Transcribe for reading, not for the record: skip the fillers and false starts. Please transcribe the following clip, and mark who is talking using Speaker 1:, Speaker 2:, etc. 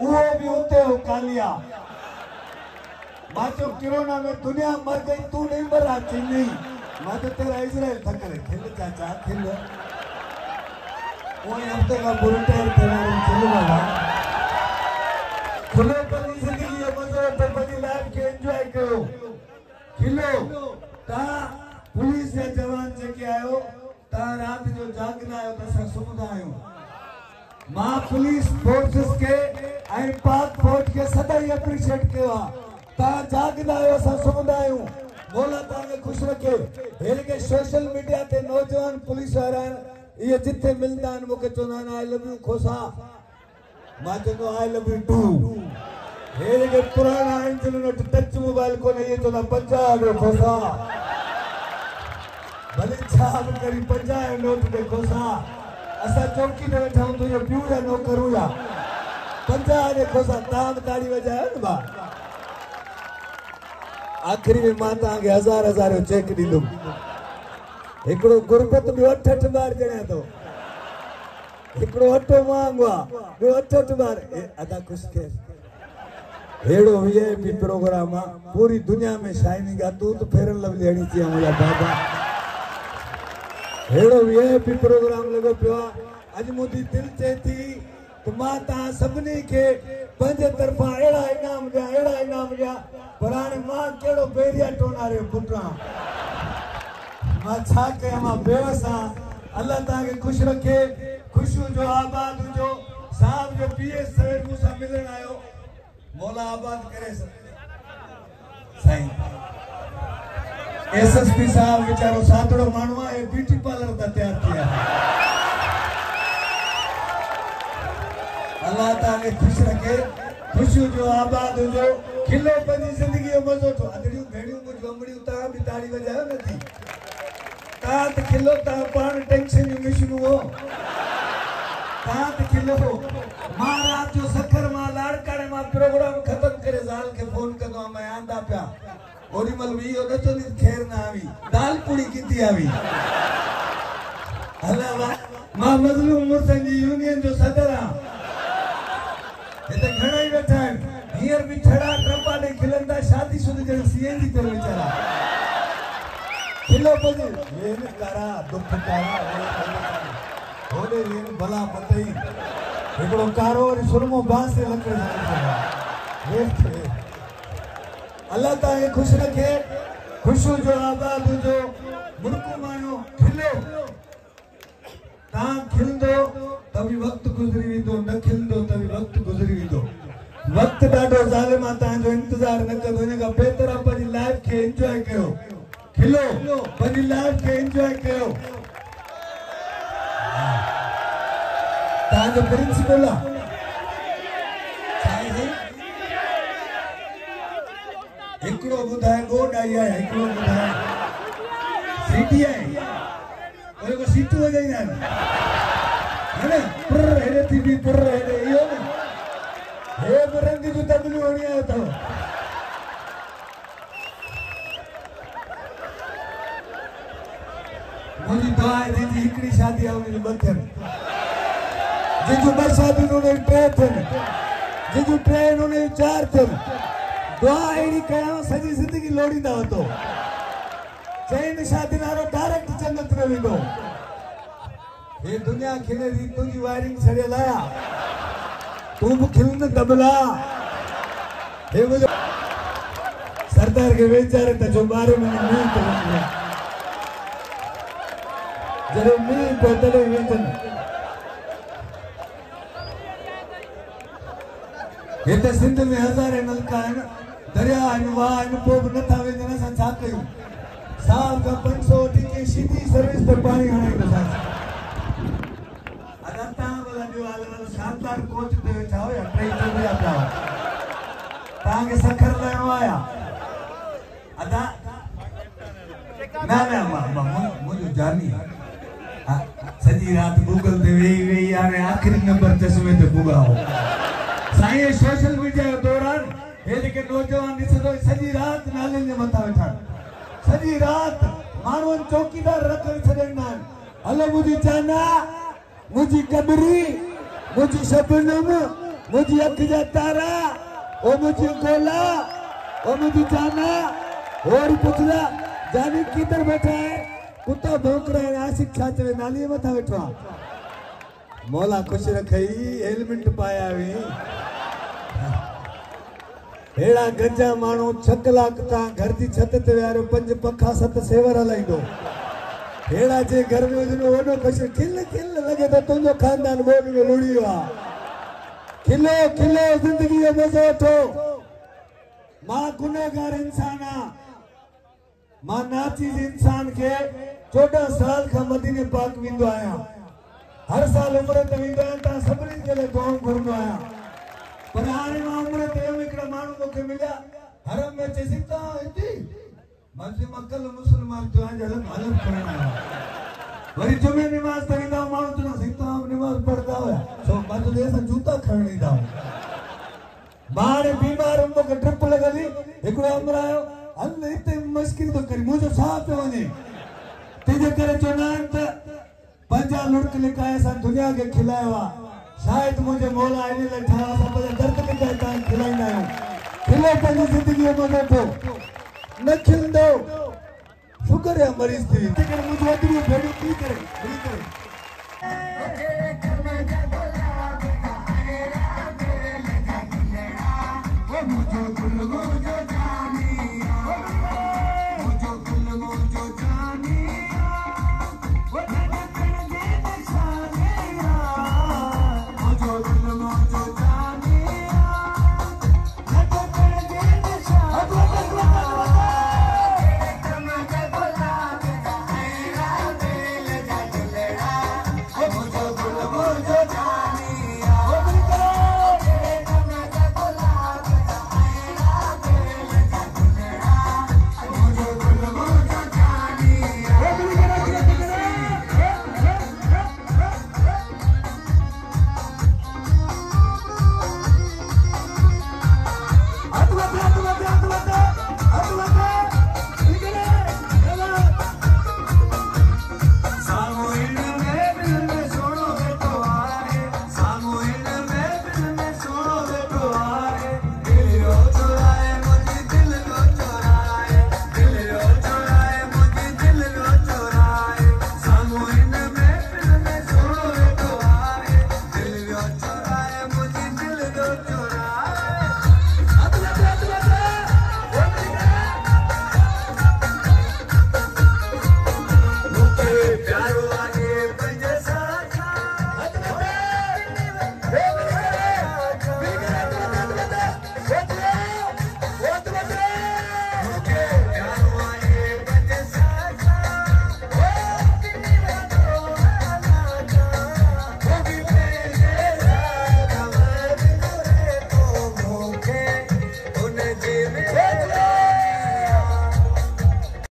Speaker 1: वो भी होते हो कालिया माचो कोरोना में दुनिया मर गई तू नहीं मरा चीनी मैं तो तेरा इजराइल था करे खेल चाचा खेल वो हफ्ते का बुरुटेर तेरा चलो बाबा खुले पनी जिंदगी है मजे पे पनी लाइफ के एंजॉय करो खिलो ता पुलिस या जवान जे के आयो ता रात जो जागना आयो ता सुमदा आयो मां पुलिस फोर्सेस के आई पाक फौज के सदाई अप्रिशिएट केवा ता जागना आयो सा सुमदा आयो मौला ताके खुश रखे हेर के सोशल मीडिया ते नौजवान पुलिस वाला ये जिथे मिलदा न मुके चोना आई लव यू खोसा मां चो आई लव यू टू हेर के पुराना इंजन नो टच मोबाइल को नहीं तो 50 खोसा भले छाप करी 50 नोट दे खोसा असा चौकी में बैठा हूं तो ये प्यूरा नो करूया 50 दे खोसा ताम ताड़ी बजायो न बा आखिरी में माता के हजार चेक दीदुम एकड़ो गुरबत में 8 बार जणा तो एकड़ो अटो मांगवा बे 8 बार अदा कुछ के हेड़ो वीआईपी प्रोग्राम पूरी दुनिया में शाइनिंग आ तू तो फेरन लव लेनी चाहिए मुझा बाबा हेड़ो वीआईपी प्रोग्राम लगो पियो आज मुदी दिल चे थी तो माता सबनी के पंजे तरफा एड़ा इनाम दिया पुराने मां केड़ो बेरिया टोना रे पुटरा मां छा के मां बेवसा अल्लाह ताके खुश रखे खुशू जो आबाद जो साहब जो पीएस सवेर मुसा मिलन आयो मौला आबाद करे साईं एसएसपी साहब बेचारो सातड़ो मानवा ए ब्यूटी पार्लर का तैयार किया अल्लाह ताके खुश रखे खुशू जो आबाद जो खिलो पंजी जिंदगी मजो तो अदड़ियो भेड़ियो मुझ बमड़ियो ता भी ताड़ी बजायो नथी तात खिलो ता पान टेंशन जो मिशनु हो तात खिलो मां रात जो सखर मां लाड़काने मां प्रोग्राम खत्म करे जाल के फोन कदो मैं आंदा पिया ओरी मल वी ओ तो खैर ना आवी दाल पूरी कीती आवी हला मां मजलूम मुर्तन जी यूनियन जो सदर आ इते घणा ही बैठा हियर भी छड़ा ट्रपा ने खिलंदा शादी शुदा जन सीएन जी तेरे बेचारा खिलो बजे ये न करा दुख करा होले ये भला पतई एकड़ो कारो और सुरमो बांस से लकड़े जाने अल्लाह ताके खुश रखे खुशू जो आबाद जो मुर्को मानो खिलो ता खिलदो तभी वक्त गुजरी दो न खिलदो तभी वक्त गुजरी दो वक्त डाडो जालिम ता जो इंतजार न करो ने का बेहतर अपनी लाइफ के एंजॉय करो खिलो अपनी लाइफ के एंजॉय करो ता जो प्रिंसिपल एकड़ो बुधाए गोड आई है एकड़ो बुधाए सीटी है ओए को सीटू हो जाई ना है ना पुर हेरे थी पुर हेरे यो ना हे बरंदी जो तबलू होनी है तो मुझे दुआ है जी इकड़ी शादी आवनी बंधन जिजू बर शादी नो ने ट्रे थे जिजू ट्रे नो ने 4 थे दुआ एड़ी कया सजी जिंदगी लोड़ींदा तो चैन शादी नारो डायरेक्ट जन्नत में विंदो ये दुनिया खिले दी तुजी वायरिंग छड़े लाया तू भी खिलने दबला हे मुझे सरदार के बेचारे तो जो बारे में नहीं करेंगे जरे नहीं बेहतर वेतन ये तो सिंध में हजारे नलका है ना दरिया है वाह इन पोप न था वे जना सा छा कयूं साल का 500 टिके सीधी सर्विस पे पानी आने को साथ अदता वाला दीवाल वाला शानदार कोच दे चाहो या ट्रेन तो भी आता तांगे सखर लेनो आया अदा ना मुझे जानी सजी रात गूगल पे वे यार आखिरी नंबर चश्मे ते पुगाओ साईं सोशल मीडिया दौरान हे जेके नौजवान दिसदो सजी रात नाले ने मथा वेठा सजी रात मानवन चौकीदार रख छडेना हलो मुजी जाना मुजी कबरी मुजी शबनम मुझी अख जा तारा ओ मुझी गोला ओ मुझी जाना और पुछला जानी किधर बैठा है कुत्ता भौंक रहे हैं आशिक छाते में नाली मथा बैठा मौला खुश रखई हेलमेट पाया वी हेड़ा गंजा मानो 6 कलाक ता घर की छत ते यार 5 पखा 7 सेवर हलाइंदो हेड़ा जे घर में उजनो ओनो खुश खिल खिल लगे तो तुझो खानदान बोर्ड में लुड़ी वा खिलो खिलो जिंदगी जो मजो उठो मां गुनहगार इंसाना मां नाचीज इंसान के 14 साल का मदीने पाक विंदो आया हर साल उम्र ते विंदो आया ता सबरी के लिए दुआ घुरनो आया पर हाणे मां उम्र ते एकड़ा मानू मोके मिलिया हरम में चे सिता इती मस्जिद मक्कल मुसलमान जो जल हलम करना वरी जुमे नमाज ते विंदा मानू तो सिता नमाज पढ़दा हुआ सो मत दे सा जूता खणनी दा बाहर बीमार उम्म के ट्रिप लगली एकड़ो उम्र आयो अल्लाह इते मस्किन तो करी मुझे साफ पे वने तेजे करे चोनान त पंजा लुड़क लिकाए सा दुनिया के खिलावा शायद मुझे मौला इने लठा सब दर्द के कहता खिलाइना है खिले पंजी जिंदगी में बैठो न खिल दो शुक्र है मरीज थी लेकिन मुझे अदरी भेड़ी की करे मुझे